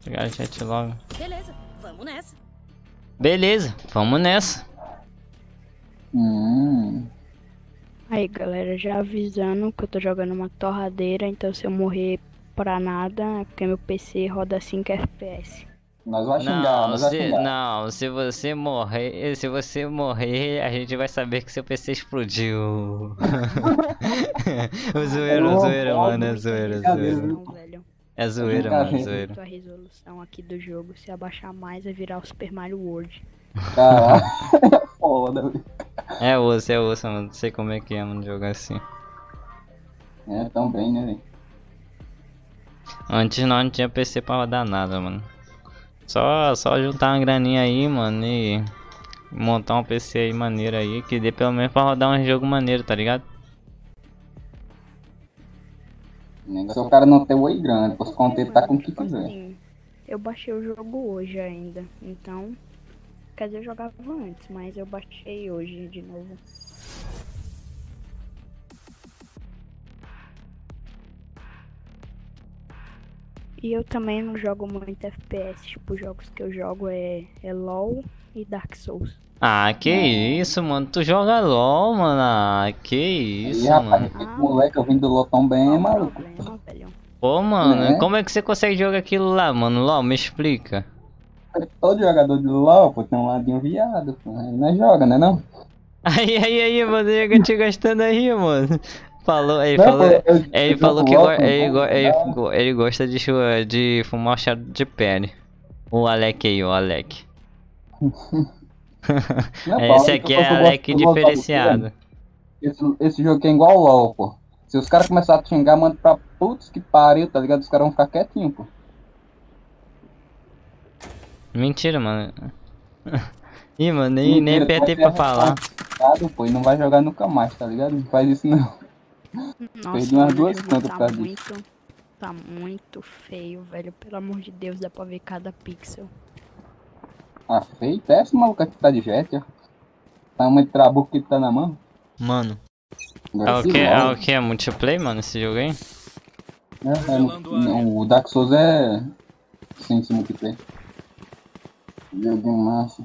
Pegar a jet logo. Beleza, vamos nessa. Beleza, vamos nessa. Aí galera, já avisando que eu tô jogando uma torradeira, então se eu morrer pra nada é porque meu PC roda 5 FPS. Nós vamos xingar, nós vamos xingar. Não, se você morrer, a gente vai saber que seu PC explodiu. Zoeira, mano, é zoeira. Não, velho. É zoeira, mano, zoeira. A resolução aqui do jogo, se abaixar mais vai virar o Super Mario World. Caralho, foda, velho. É osso, mano, não sei como é que é, mano, jogar assim. É, também, né, velho? Antes não tinha PC pra rodar nada, mano. Só juntar uma graninha aí, mano, e montar um PC aí maneiro aí, que dê pelo menos pra rodar um jogo maneiro, tá ligado? Se o cara não tem oi grande, posso contentar com o que Tipo quiser. assim, eu baixei o jogo hoje ainda, então... Quer dizer, eu jogava antes, mas eu baixei hoje de novo. E eu também não jogo muito FPS, tipo, os jogos que eu jogo é LoL e Dark Souls. Ah, que isso, mano, tu joga LOL, mano, ah, que isso, E rapaz, mano. esse moleque, eu vim do LoL tão bem, é maluco. Problema, velho. Pô, mano, É. como é que você consegue jogar aquilo lá, mano? LOL, me explica. Todo jogador de LoL, pô, tem um ladinho viado, pô. Aí nós joga, né não? Aí, mano, eu te gastando aí, mano. Falou, ele Não, falou, pô, ele eu falou jogo que LOL, ele gosta de fumar o chá de pele. O Alec aí, o Alec. Não, Esse pô, aqui eu é gosto Alec do LoL, diferenciado. esse jogo aqui é igual ao LoL, pô. Se os caras começarem a xingar, manda pra putz que pariu, tá ligado? Os caras vão ficar quietinhos, pô. Mentira, mano. Ih, mano, nem apertei pra falar. Pô, e não vai jogar nunca mais, tá ligado? Não faz isso não. Nossa, Perdi umas mano, duas o jogo contas por causa disso. tá muito feio, velho. Pelo amor de Deus, dá pra ver cada pixel. Ah, feio, péssimo, maluco que tá de jet, ó. Tamanho de trabuco que tá na mão. Mano. Agora esse É LoL, o que? É multiplayer, mano, esse jogo aí? não, o Dark Souls é sem esse multiplayer. Joguinho massa.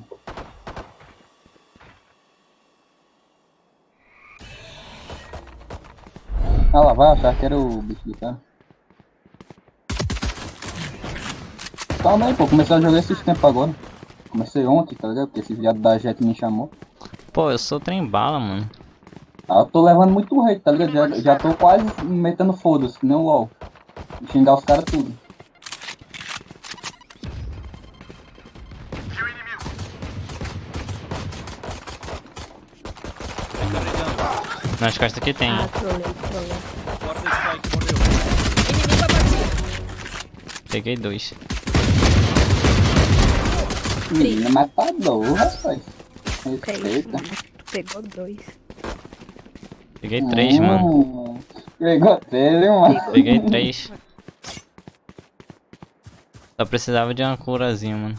Ah lá, vai achar que era o bicho do cara. Calma aí, pô, comecei a jogar esses tempos agora. Comecei ontem, tá ligado? Porque esse viado da Jet me chamou. Pô, eu sou trem bala, mano. Ah, eu tô levando muito hate, tá ligado? Já tô quase metendo foda-se, que nem o LoL. Xingar os caras tudo. Nas costas aqui tem. Ah, trolei. Inimigo abatido. Peguei 2. Menina matador, rapaz. Que é isso, Respeita. mano? Tu pegou 2. Peguei 3, mano. Pegou ele, mano. Peguei 3. Só precisava de uma curazinha, mano.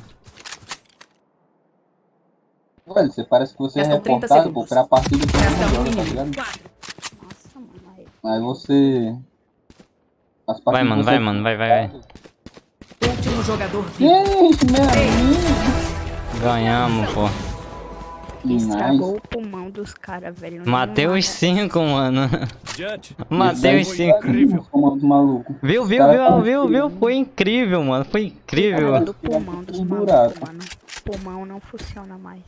Velho, você parece que você é Restam 30 reportado segundos. por a partida que Resta você um joga, tá inimigo. ligado? 4. Nossa, mano. Aí. Aí você... As Vai, partidas mano, que você- vai. Último jogador vivo. Gente, meu amigo. Ganhamos, pô. Estragou o pulmão dos caras, velho. Matei Não os 5, mano. Jet. Matei os 5. Incrível. Comandos malucos. Viu? Foi incrível, mano. Foi incrível. Estragou do pulmão dos Buraco. malucos, mano. Pulmão não funciona mais.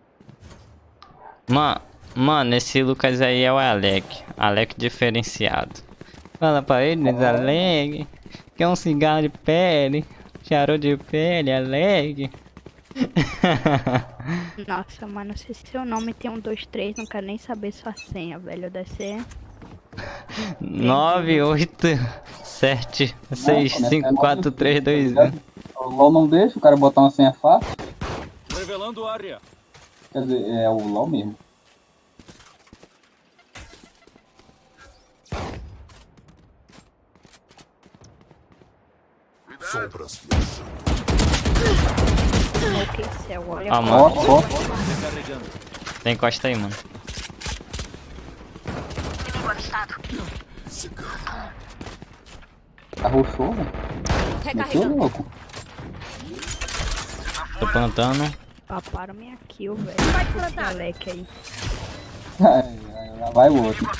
Mano, esse Lucas aí é o Alec. Alec diferenciado. Fala pra eles, Alec. Que é um cigarro de pele. Charuto de pele, Alec. Nossa, mano, se seu nome tem 1, 2, 3, não quero nem saber sua senha, velho. Deve ser 9, 8, 7, 6, 5, 4, 3, 2, 1. O LoL não deixa o cara botar uma senha fácil. Revelando área. Quer dizer, é o LoL mesmo. Sombras viajando. ok, céu, olha. Ó, Ó, mano. ó. Recarregando. Tem costa aí, mano. Arrochou, velho. Meteu Recarregando. louco. Tô plantando. Paparam minha kill, velho. Vai Esse plantar. Alec aí. Lá vai o outro.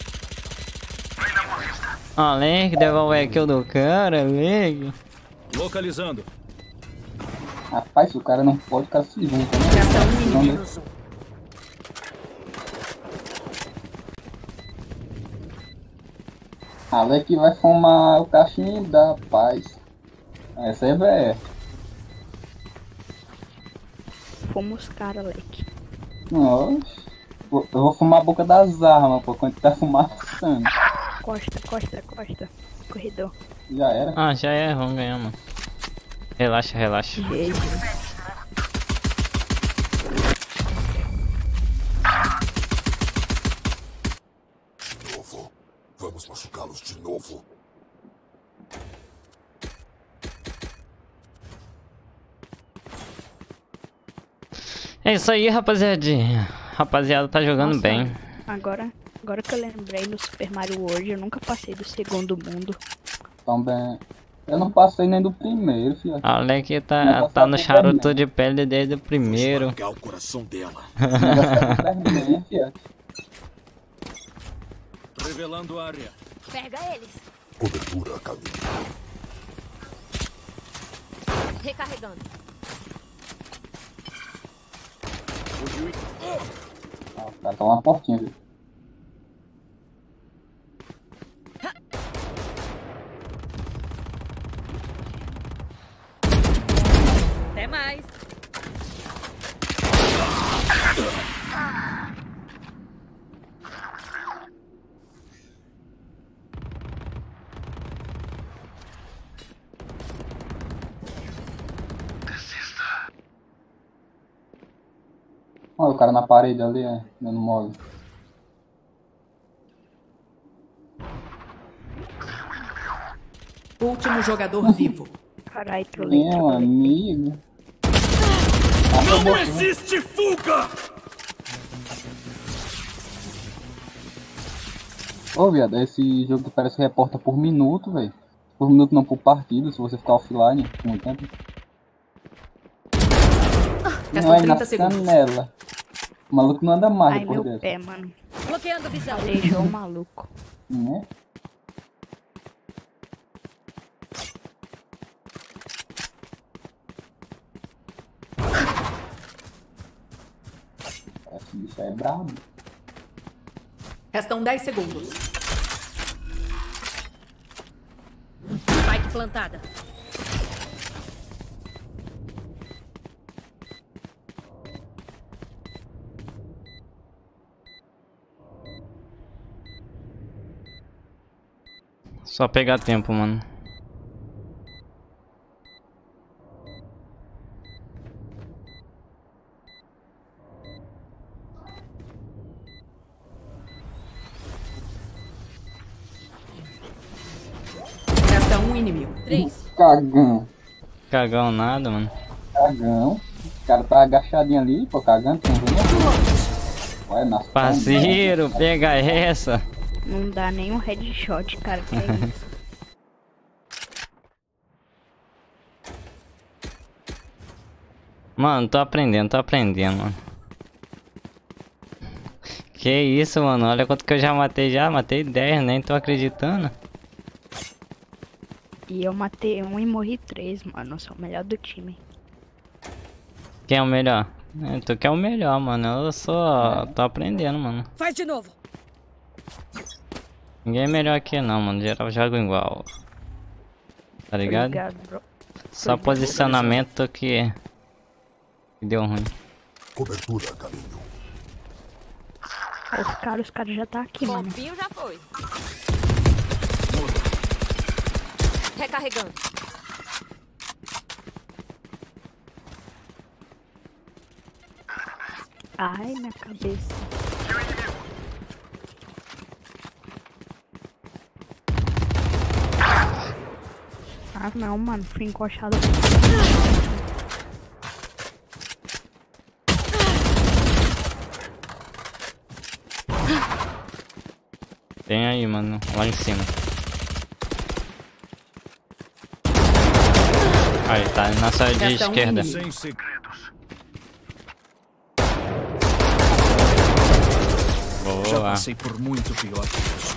Alec, devolve a kill do cara, Alec. Localizando. Rapaz, se o cara não pode, o cara se junta, né? Resta um Não, inimigo. né? Alec vai fumar o cachimbo da paz. Essa é velha. Fomos cara, Alec. Nossa. Eu vou fumar a boca das armas, pô, quando tá fumaçando. Costa. Corredor. Já era. Ah, já é, vamos ganhar, mano. Relaxa. Jeito. Novo. Vamos machucá-los de novo. É isso aí, rapaziadinha. Rapaziada, tá jogando Nossa, bem. Agora que eu lembrei, no Super Mario World, eu nunca passei do segundo mundo. Também. Eu não passei nem do primeiro, filho. Alec tá no charuto de pele desde o primeiro. Esmagar o coração dela. Terminei, filho. Revelando área. Pega eles. Cobertura a caminho. Recarregando. Ah, o cara tá lá na portinha, viu? Até mais. Olha o cara na parede ali, dando mole. Último jogador vivo. Caralho, trolei. Meu amigo. Não existe fuga! Ô, viado, esse jogo que parece que reporta por minuto, velho. Por minuto não, por partida, se você ficar offline por muito tempo. Não Restam é na 30 segundos. canela. O maluco não anda mais Ai, depois meu dessa. pé, mano. Bloqueando visão. Aleijou o maluco. Né? Esse bicho é brabo. Restam 10 segundos. Spike plantada. Só pegar tempo, mano. Resta um inimigo. 3. Cagão. Cagão nada, mano. Cagão. O cara tá agachadinho ali, pô, cagando, tem um. Ué, nas Parceiro, pega essa. Não dá nem um headshot, cara. Que é isso? Mano, tô aprendendo, mano. Que isso, mano. Olha quanto que eu já matei. Matei 10, nem tô acreditando. E eu matei um e morri 3, mano. Eu sou o melhor do time. Quem é o melhor? Tu que é o melhor, mano. Eu só tô aprendendo, mano. Faz de novo. Ninguém é melhor aqui não, mano. Geral joga igual. Tá ligado? Obrigado, bro. Só posicionamento que deu ruim. Cobertura a caminho. Os caras já tá aqui, mano. Bombinho já foi. Recarregando. Ai, minha cabeça. Ah, não, mano. Fui encoxado. Tem aí, mano. Lá em cima. Aí, tá na sua de Resta um esquerda. inimigo. Sem segredo. Já Boa. passei por muito pior que isso.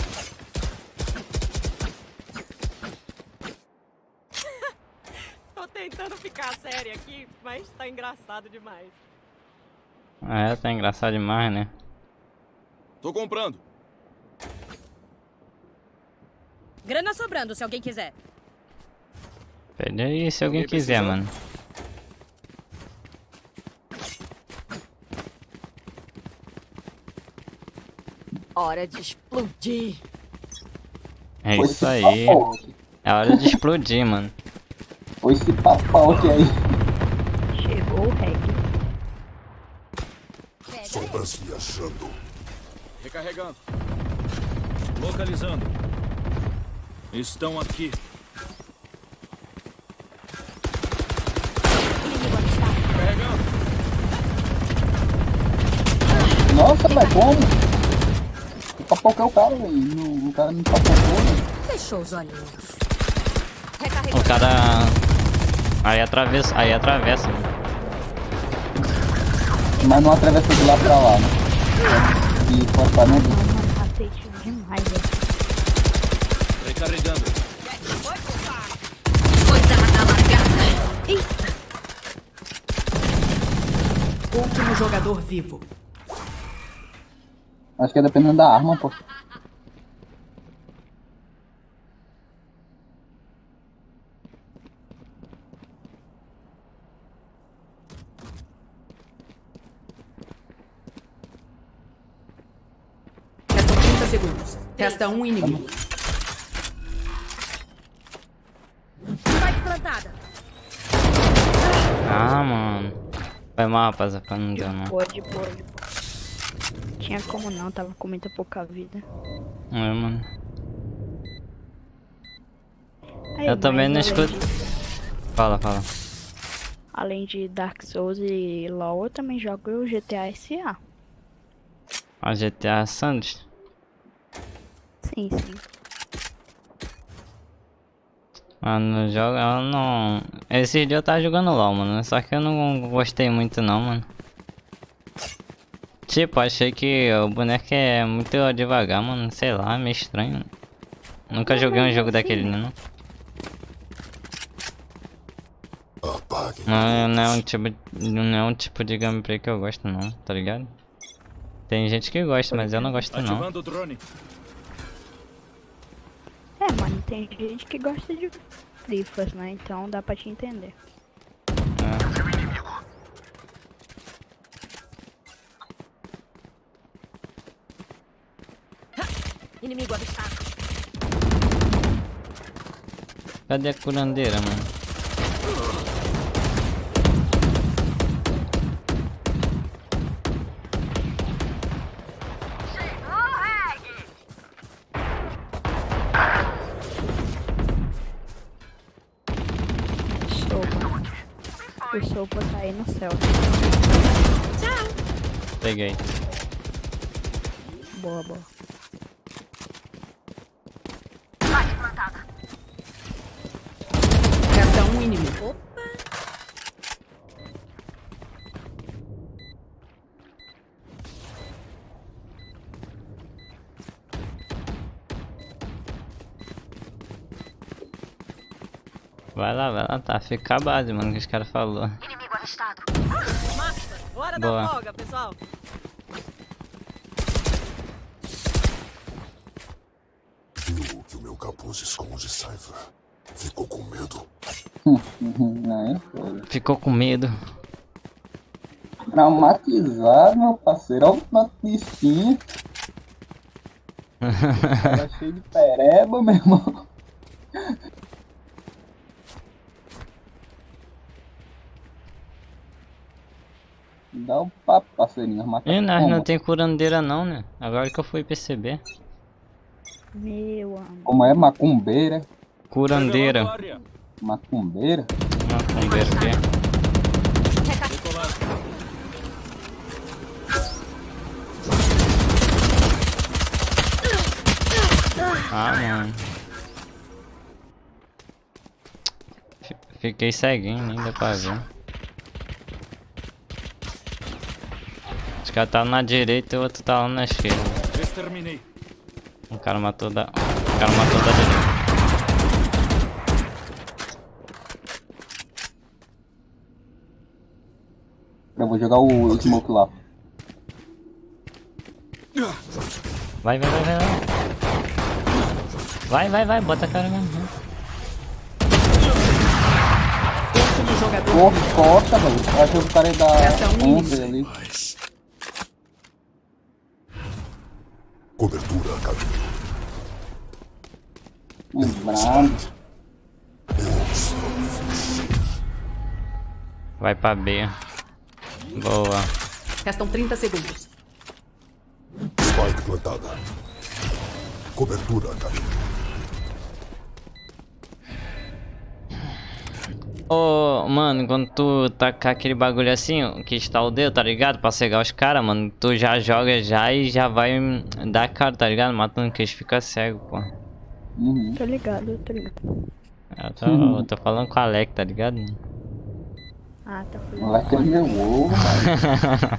Tô tentando ficar séria aqui, mas tá engraçado demais. É, tá engraçado demais, né? Tô comprando. Grana sobrando, se alguém quiser. Pede aí se alguém Alguém quiser, precisando? mano. Hora de explodir. É Foi isso esse aí. papau aqui. É hora de explodir, mano. Foi esse papau aqui aí. Chegou o reggae. Sombras viajando. Recarregando. Localizando. Estão aqui. Carregando. Nossa, mas como? Eu papoquei o cara, velho. O cara me papocou, velho. Fechou os olhinhos. O cara... Aí atravessa, mano. Mas não atravessa de lá pra lá, né? E pode pra dentro. Mano, aceite demais, velho. Recarregando. Último jogador vivo. Acho que é dependendo da arma, pô. Restam 30 segundos. Resta um inimigo. Spike plantada. Ah, mano. Foi mal, rapaziada, não deu não. De boa. Tinha como não, tava com muita pouca vida. É, mano. Aí, Eu também não mas escuto. Fala. Além de Dark Souls e LoL, eu também jogo o GTA SA. A GTA Santos. Sim. Mano, eu não... Esse dia eu tava jogando LoL, mano. Só que eu não gostei muito não, mano. Tipo, achei que o boneco é muito devagar, mano. Sei lá, meio estranho. Nunca joguei um jogo daquele, né? Apague. Não é um tipo de gameplay que eu gosto não, tá ligado? Tem gente que gosta, mas eu não gosto não. Ativando o drone. É, mano, tem gente que gosta de frifas, né? Então dá pra te entender. Inimigo avistado. Cadê a curandeira, mano? O Sopa tá aí no céu. Peguei. Boa. Resta um inimigo. Vai lá, tá. Fica a base, mano, que os caras falaram. Inimigo avistado. Massa! Hora Boa. da folga, pessoal. Viu que o meu capuz esconde Cypher. Ficou com medo. Aí, foi. Ficou com medo. Traumatizado, meu parceiro. Olha o tanto de skin. Tava cheio de pereba, meu irmão. Dá o papo, parceirinho. Mata E nós não como? tem curandeira não, né? Agora que eu fui perceber. Meu amigo. Como é macumbeira? Curandeira. Revelando área. Macumbeira? Macumbeiro o quê? Decolado. Ah, mano. Fiquei ceguinho, nem deu pra ver. Os caras tá na direita e o outro tá lá na esquerda. Exterminei. O cara matou da direita. Eu vou jogar o smoke lá. Vai. Vai, bota a cara mesmo. Último jogador. Porra, corta, velho. Eu acho que o cara é da Essa é um 11 ali. Mais. Cobertura a caminho. Bravo. Vai pra B. Boa. Restam 30 segundos. Spike plantada. Cobertura a caminho. Ô, mano, quando tu tacar aquele bagulho assim, que está o dedo, tá ligado? Pra cegar os caras, mano, tu já joga já e já vai dar cara, tá ligado? Matando que eles ficam cegos, pô. Uhum. Tô ligado. Eu tô falando com o Alec, tá ligado? Ah, tá O fazendo. moleque é meu ovo, velho.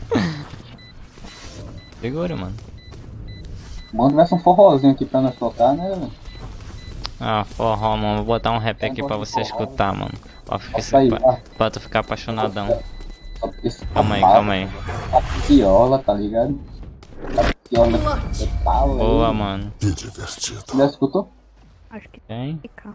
Segura, mano. Bom tivesse um forrozinho aqui pra nós tocar, né, velho? Ah, forró, mano. Vou botar um rap aqui pra você escutar, mano. Bota aí, vai. Pra tu ficar apaixonadão. Só porque esse Calma aí. A piola, tá ligado? A piola total. Boa, aí. mano. Que divertido. Já escutou? Acho que Tem? fica.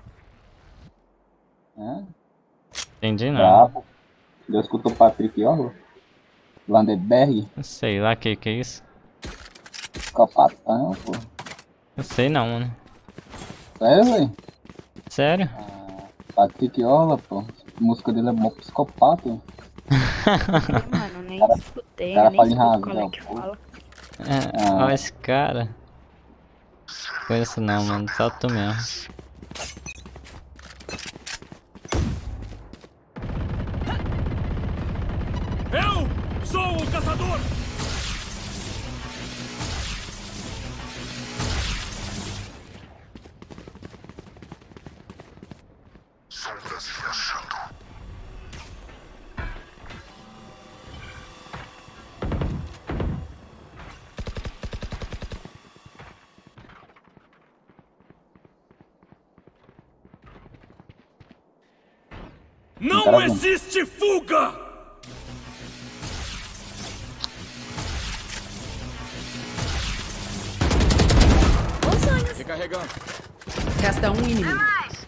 É? Entendi não. Brabo. Já escutou Patrick Orlo? Landeberg? Não sei lá que é isso. Capatão, pô. Não sei não, mano. Sério, velho? Sério? Patrick Orla, pô. A música dele é mó psicopata, hein? Mano, nem escutei, cara nem fala em escuto razão, como é que pô. fala. Olha esse cara. Conheço não, mano. Só tu mesmo. Eu sou o caçador! Sombras viajando. Não Caramba. existe fuga! Bons sonhos. Recarregando. Resta um inimigo.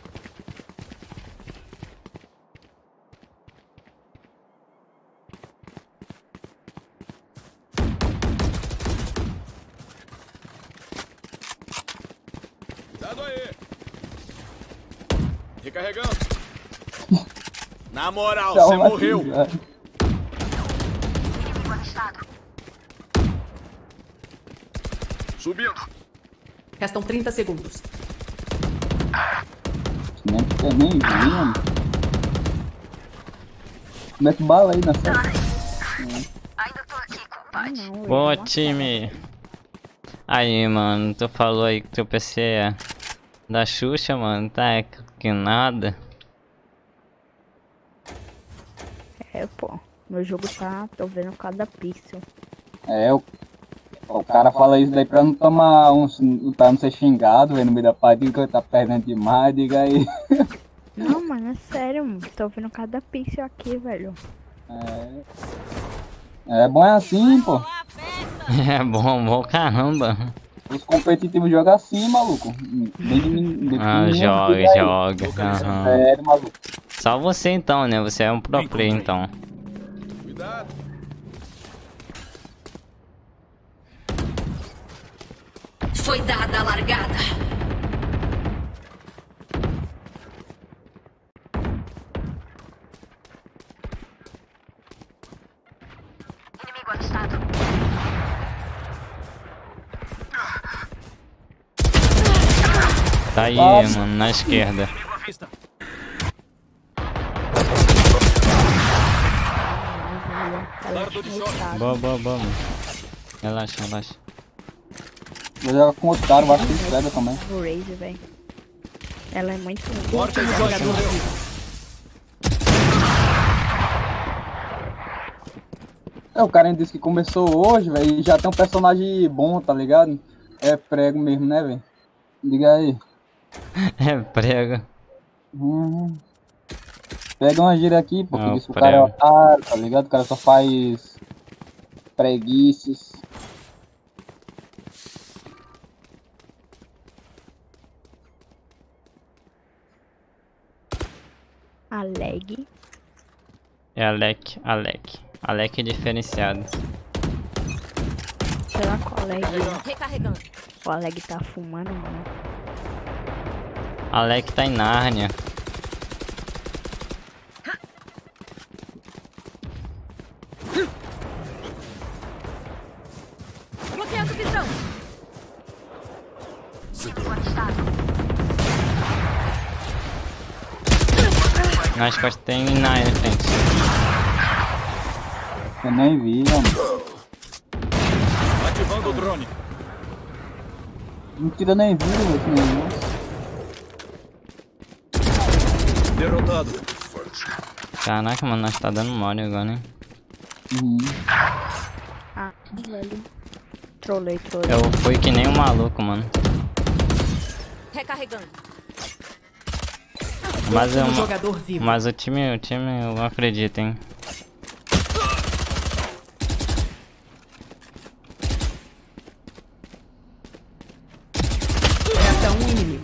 Cuidado aí. Recarregando. Na moral, Tchau, você morreu. Matheus. Subindo. Restam 30 segundos. Nem vi, mano. Mete bala aí na série. Não, Boa, eu time. Aí, mano. Tu falou aí que teu PC é da Xuxa, mano. Tá que nada. É, pô. Meu jogo tá. Tô vendo cada pixel. É, o cara fala isso daí pra não tomar pra não ser xingado, velho, no meio da partida, que ele tá perdendo demais, diga aí. Não, mano, é sério, mano. Tô vendo cada pixel aqui, velho. É bom é assim, pô. É bom caramba. Os competitivos jogam assim, maluco. Ah, joga. Aham. Sério, maluco. Só você então, né? Você é um pro player então. Cuidado. Foi dada a largada. Tá aí, mano, na esquerda. Inimigo à vista. Dardo de choque. Boa, mano. Relaxa. Vou jogar com outro cara, eu acho que ele pega também. O Raze, velho. Ela é muito. Último jogador vivo. É, o cara disse que começou hoje, velho, e já tem um personagem bom, tá ligado? É prego mesmo, né, velho? Diga aí. É prego. Pega uma gira aqui, pô, que Ah, diz que o cara é prego. otário, tá ligado? O cara só faz preguiças. A lag. É Alec. Alec diferenciado. Será que o lag, Recarregando. o lag tá fumando, mano? Alec tá em Nárnia. Bloqueando visão. Nas costas tem Nárnia, gente. Eu nem vi, mano. Ativando o drone. Mentira, nem vi, velho, esse negócio. Derrotado. Caraca, mano, nós tá dando mole agora, hein? Ah, velho. Trolei. Eu fui que nem um maluco, mano. Recarregando. Mas, Um jogador vivo. mas o time eu não acredito, hein? Resta um inimigo.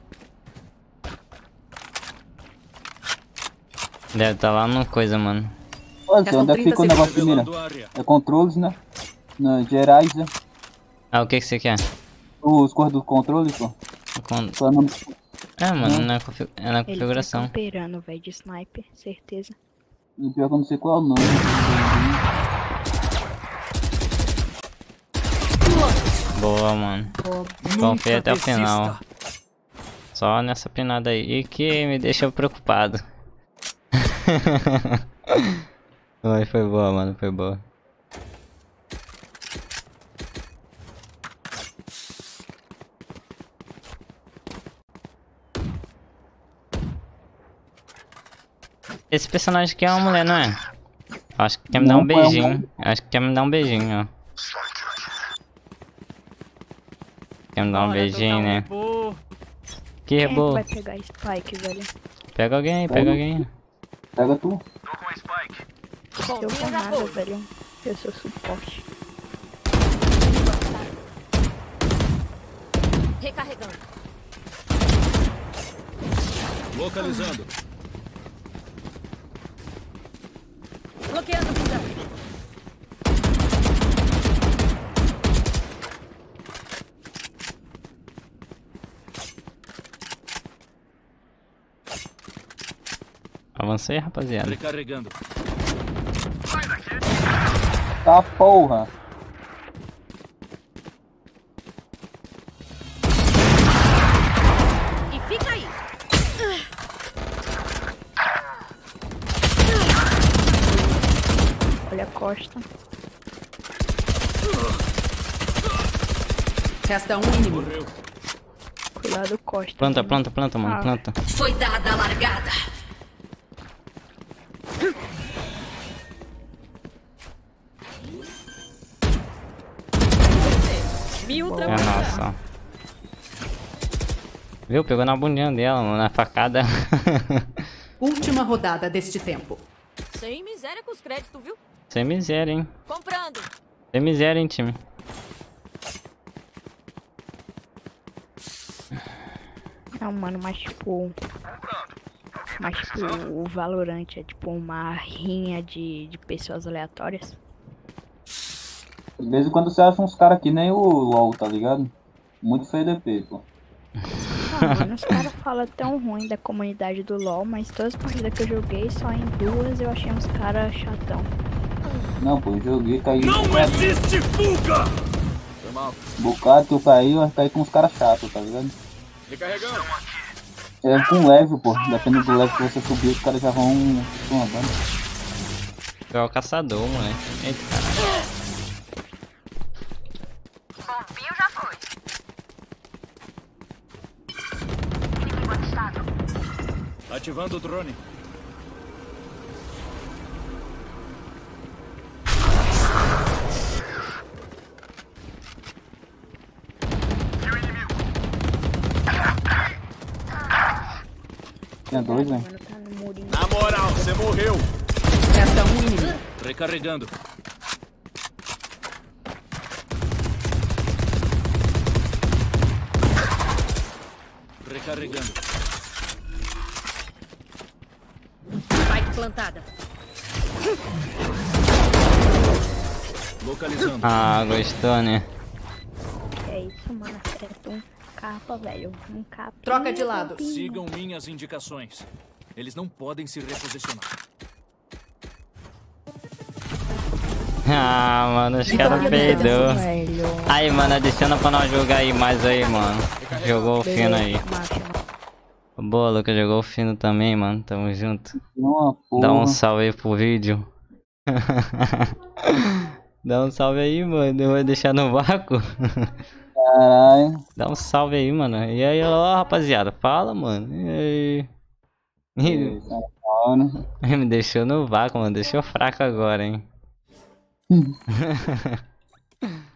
Deve tá lá no coisa, mano. Olha, Restam onde é que 30 fica o negócio de mira? Revelando área. É controles, né? Nas gerais, né? Ah, o que você quer? Os cores dos controles, pô. Só não... É, mano, Não. é na Ele tá configuração. camperando, velho, de sniper, certeza. E pior que eu não sei qual é o nome. Boa, mano. Confia até o final. Só nessa pinada aí que me deixa preocupado. Mas foi boa, mano, foi boa. Esse personagem aqui é uma mulher, não é? Acho que quer me dar Não, um é uma- beijinho. Acho que quer me dar um beijinho, ó. Quer me dar um beijinho, né? Que Quem é que rebo. vai pegar Spike, velho? Pega alguém aí, pega alguém aí. Pega tu. Eu vou nada, velho. Eu sou suporte. Recarregando. Localizando. Bloqueando visão. Avancei, rapaziada. Recarregando. Tá porra. E fica aí. Olha a costa. Resta um inimigo. Morreu. Cuidado, costa. Planta, velho. planta, planta, mano, Ah. planta. Foi dada a largada. Me É ultrapassar. nossa, ó. Viu? Pegou na bundinha dela, mano, na facada. Última rodada deste tempo. Sem miséria com os créditos, viu? Sem miséria, hein? Comprando. Sem miséria, hein, time. Não, mano, mas tipo. Mas tipo, o Valorant é tipo uma rinha de pessoas aleatórias. De vez em quando você acha uns caras que nem o LOL, tá ligado? Muito feio DP, pô. Ah, mano, os caras falam tão ruim da comunidade do LoL, mas todas as partidas que eu joguei, só em duas eu achei uns caras chatão. Não, pô, eu joguei, caí. Não existe fuga! Foi mal. Bocado que eu caí, eu caí com uns caras chatos, tá ligado? Recarregando. É com level, pô. Dependendo do level que você subir, os caras já vão andando. É o caçador, moleque. Eita, caralho. Ativando o drone. Tinha dois, velho. Mano, tá no murinho. Na moral, você morreu. Resta um inimigo. Recarregando. Recarregando. Spike plantada. Localizando. Ah, gostou, né? É isso, mano. Acerta um capa, velho. Um capa. Troca de lado. Sigam minhas indicações. Eles não podem se reposicionar. Ah, mano, os caras peidou. Velho. Aí, mano, adiciona pra nós jogar aí mais aí, mano. Jogou o fino aí. Macho. Boa, Lucas, jogou o fino também, mano. Tamo junto. Uma porra. Dá um salve aí pro vídeo. Dá um salve aí, mano. Eu vou deixar no vácuo. Caralho. Dá um salve aí, mano. E aí, ó, rapaziada. Fala, mano. E aí? Tá na hora. Me deixou no vácuo, mano. Deixou fraco agora, hein.